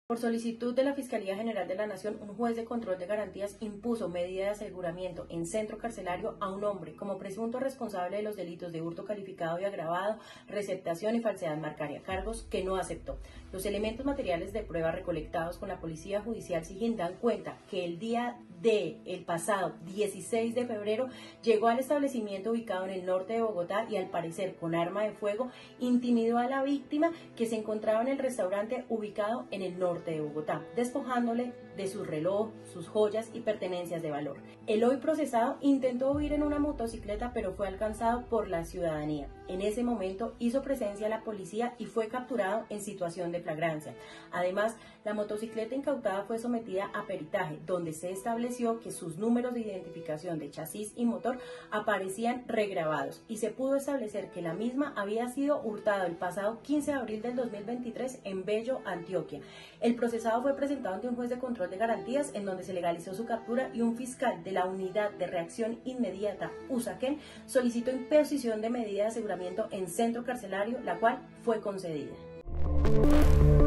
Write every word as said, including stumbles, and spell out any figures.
Por solicitud de la Fiscalía General de la Nación, un juez de control de garantías impuso medida de aseguramiento en centro carcelario a un hombre como presunto responsable de los delitos de hurto calificado y agravado, receptación y falsedad marcaria, cargos que no aceptó. Los elementos materiales de prueba recolectados con la Policía Judicial Sijín dan cuenta que el día de el pasado dieciséis de febrero llegó al establecimiento ubicado en el norte de Bogotá y al parecer con arma de fuego intimidó a la víctima que se encontraba en el restaurante ubicado en el norte de Bogotá, despojándole de su reloj, sus joyas y pertenencias de valor. El hoy procesado intentó huir en una motocicleta, pero fue alcanzado por la ciudadanía. En ese momento hizo presencia la policía y fue capturado en situación de flagrancia. Además, la motocicleta incautada fue sometida a peritaje, donde se estableció que sus números de identificación de chasis y motor aparecían regrabados y se pudo establecer que la misma había sido hurtada el pasado quince de abril del dos mil veintitrés en Bello, Antioquia. El procesado fue presentado ante un juez de control de garantías en donde se legalizó su captura y un fiscal de la Unidad de Reacción Inmediata Usaquén solicitó imposición de medida de aseguramiento en centro carcelario, la cual fue concedida.